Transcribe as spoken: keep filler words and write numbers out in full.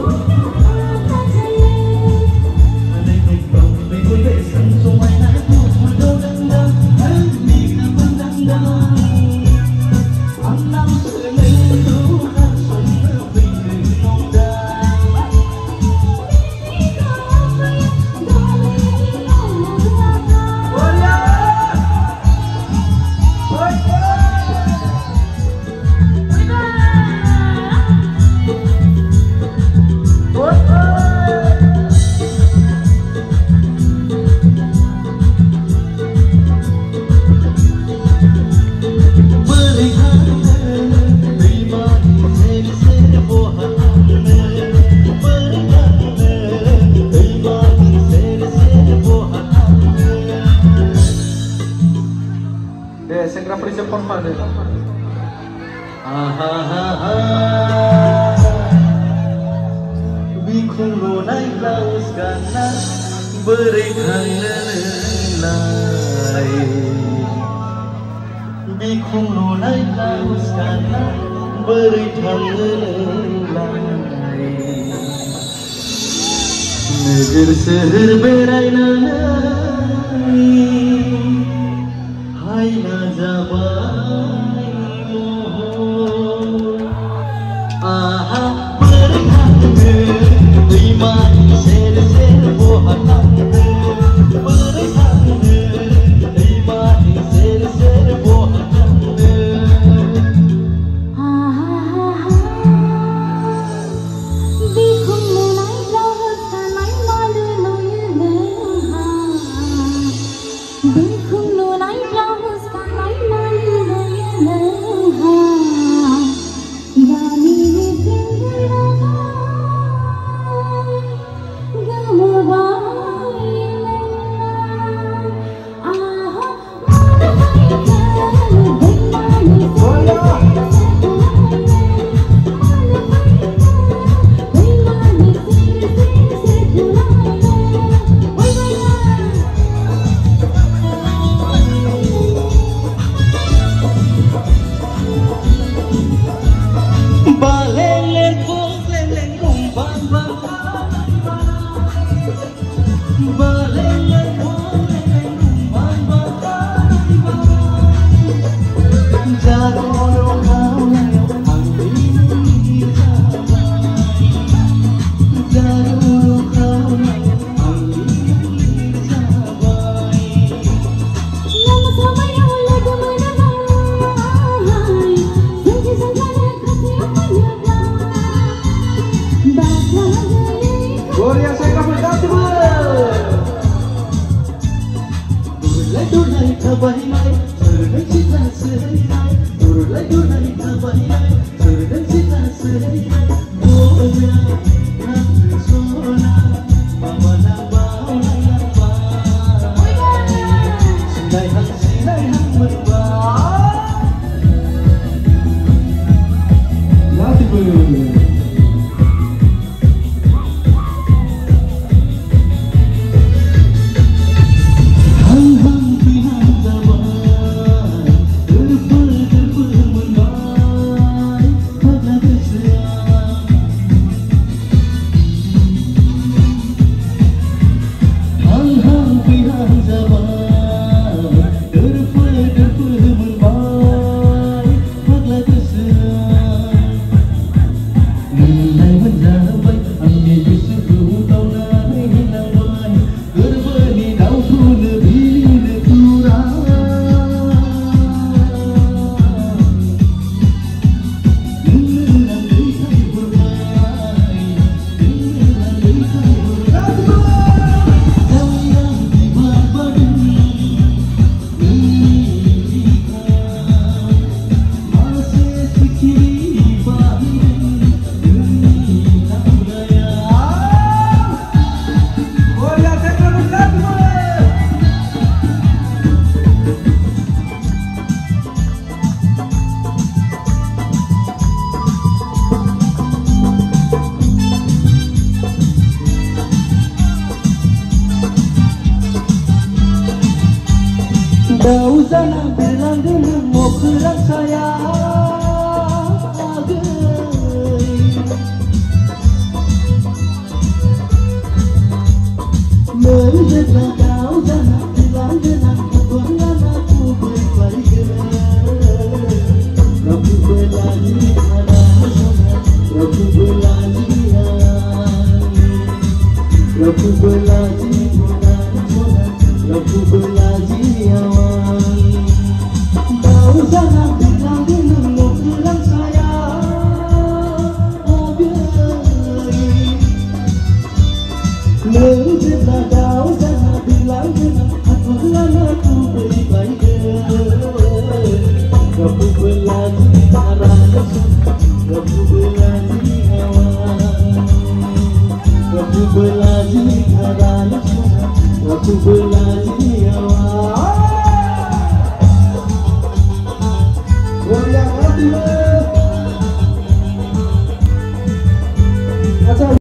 नोगोर सोहोर बेरायनानै हायना जाबाय महर आहा बोरै थांनो दैमानि सेर सेर बहा थांनो बोरै थांनो दैमानि सेर सेर बहा थांनो Jauh sana berlanggeng mau kerang saya agai setelah kau jangan bilang dengan kebenaran aku berbahagia. Aku berlari arah sana, aku berlari aku berlari arah sana, aku berlari awal. Kau jangan bilang dengan kebenaran saya, oh biarin. Setelah kau jangan bilang dengan aku dan aku berbahagia. Aku berlari arah sana, aku berlari awal. Aku berlari arah sana, aku berlari